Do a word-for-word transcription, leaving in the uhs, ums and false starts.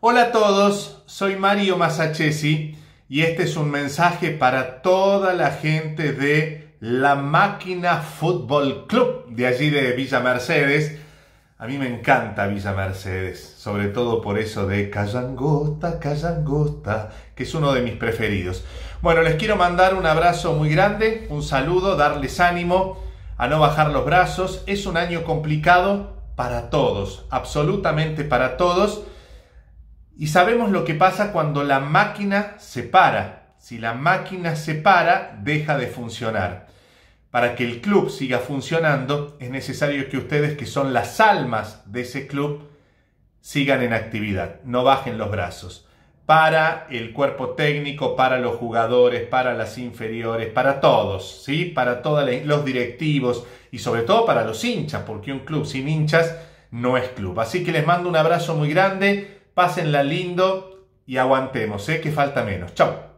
Hola a todos, soy Mario Masachesi y este es un mensaje para toda la gente de La Máquina Fútbol Club de allí de Villa Mercedes. A mí me encanta Villa Mercedes, sobre todo por eso de Callangota, Callangota, que es uno de mis preferidos. Bueno, les quiero mandar un abrazo muy grande, un saludo, darles ánimo a no bajar los brazos. Es un año complicado para todos, absolutamente para todos. Y sabemos lo que pasa cuando la máquina se para. Si la máquina se para, deja de funcionar. Para que el club siga funcionando, es necesario que ustedes, que son las almas de ese club, sigan en actividad, no bajen los brazos. Para el cuerpo técnico, para los jugadores, para las inferiores, para todos, ¿sí? Para todos los directivos y sobre todo para los hinchas, porque un club sin hinchas no es club. Así que les mando un abrazo muy grande. Pásenla lindo y aguantemos, ¿eh? Que falta menos. Chau.